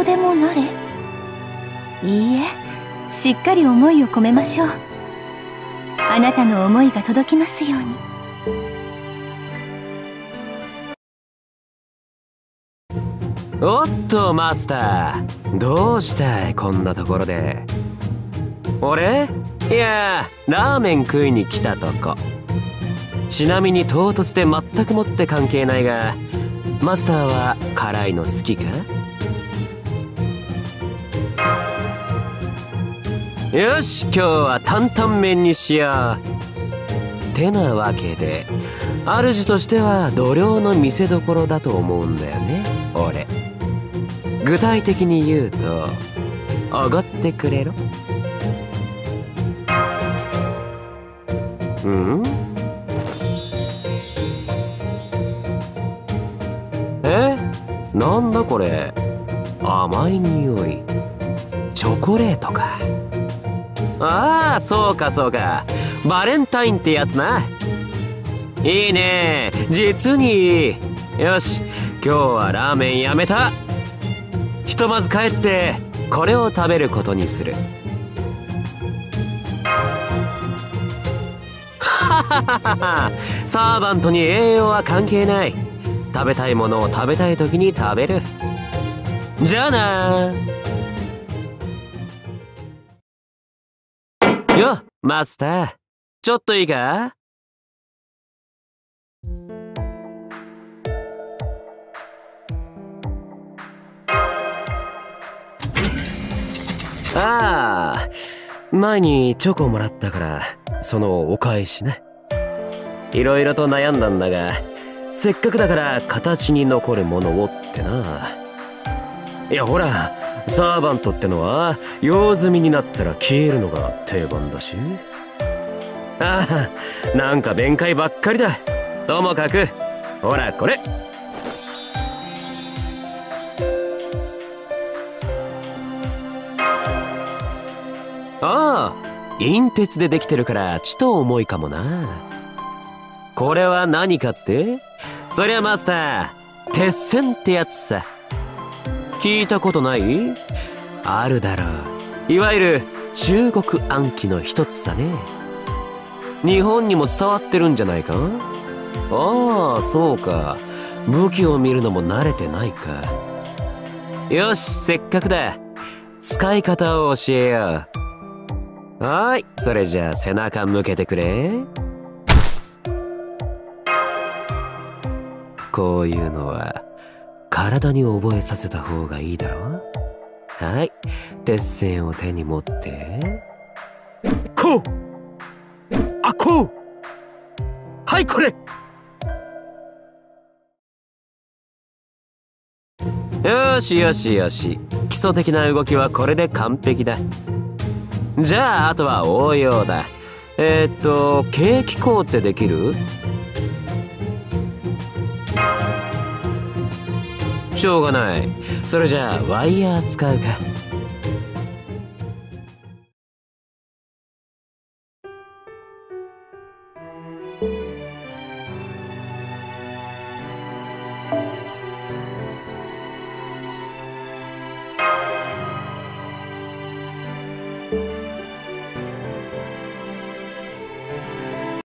とでもなれ。いいえ、しっかり思いを込めましょう。あなたの思いが届きますように。 おっとマスター、どうしたいこんなところで。俺？いやラーメン食いに来たとこ。ちなみに唐突で全くもって関係ないが、マスターは辛いの好きか？よし、今日は担々麺にしよう。てなわけで主としては度量の見せどころだと思うんだよね俺。具体的に言うとおごってくれろ。うん？なんだこれ、甘い匂い。チョコレートか。ああ、そうかそうか、バレンタインってやつな。いいね、実にいい。よし、今日はラーメンやめた。ひとまず帰ってこれを食べることにする。はははは、サーバントに栄養は関係ない。食べたいものを食べたい時に食べる。じゃあな。よ、マスター、ちょっといいか？ああ、前にチョコもらったからそのお返しね。いろいろと悩んだんだが、せっかくだから形に残るものをってな。いやほら、サーバントってのは用済みになったら消えるのが定番だし。ああ、なんか弁解ばっかりだ。ともかくほらこれ。ああ、陰鉄でできてるからちと重いかもな。これは何かって？そりゃマスター、鉄線ってやつさ。聞いたことない？あるだろう。いわゆる中国暗記の一つさね。日本にも伝わってるんじゃないか？ああ、そうか。武器を見るのも慣れてないか。よし、せっかくだ。使い方を教えよう。はい、それじゃあ背中向けてくれ。こういうのは体に覚えさせた方がいいだろ。はい、鉄線を手に持って、こう、あ、こう、はいこれ。よしよしよし、基礎的な動きはこれで完璧だ。じゃああとは応用だ。景気口ってできる？しょうがない。それじゃあワイヤー使うか。